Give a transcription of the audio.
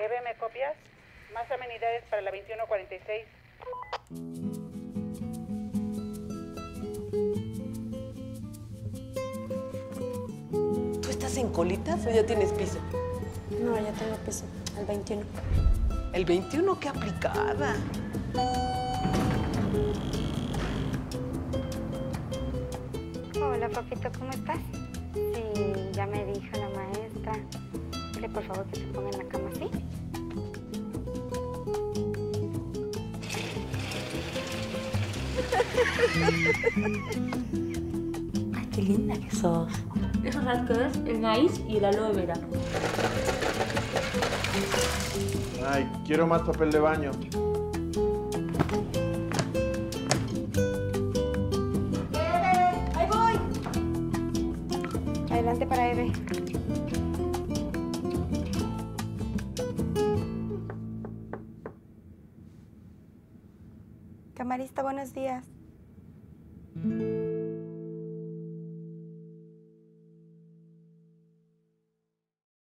Eve, ¿me copias? Más amenidades para la 2146. ¿Tú estás en Colitas o ya tienes piso? No, ya tengo piso, el 21. ¿El 21? ¡Qué aplicada! Hola, papito, ¿cómo estás? Sí, ya me dijo la maestra. Dile, por favor, que se ponga en la cama, ¿sí? Ay, qué linda que sos. Eso sabes qué es el maíz y el aloe vera. Ay, quiero más papel de baño. ¡Ahí voy! Adelante para Eve. Camarista, buenos días.